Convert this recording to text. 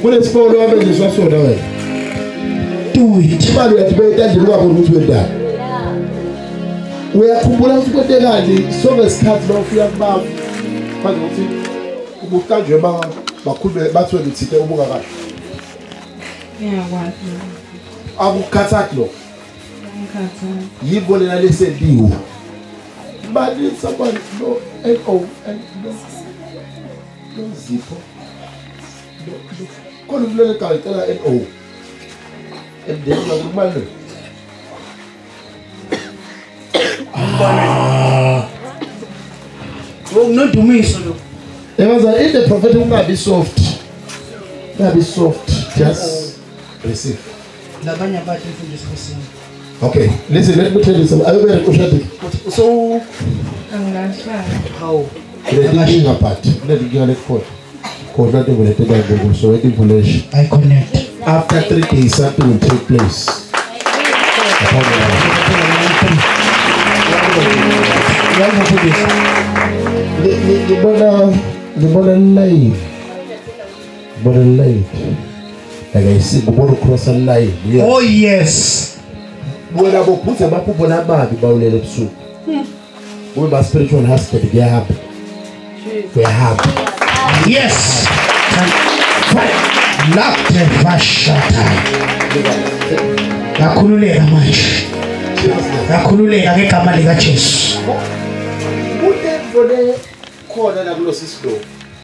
kunesipolo wabenziswa sona wena Do it. imali uyatibeta nje ukubona ukuthi wendaba uyakhumbula ukuthi kwente kanti songesikhathi lo ufika kubafu manje uthi ubukanjwe bakhulube bathwe ngithike ubuka kahle ngiyakwazi akukhathathi lo ngikhathathi yibo lena leseliwe bani somebody no no zipho khona umlele ekhaya icela NO and then uyakumane Nginodumiso lo. Ebaza in the prophetic ungabi soft. Ungabi soft. Just receive. Labanye abantu imfundiso kwesini. Okay, listen, let me tell you something. Are you very prophetic? So angashala how? Letting apart. Letting you let court. Because nothing will let the Bible. So waiting for nation. I connect. After 3 days, something will take place. Libona live. Libona live. Like I said, libona cross a live. Oh yes. When I go put a map on a bag, about let it soup. When my spiritual husband, they are happy. They are happy. Yes. Lock the vashata. Yakhululeka manje. Yakhululeka ngegama lika Jesu. Put them for the corner of the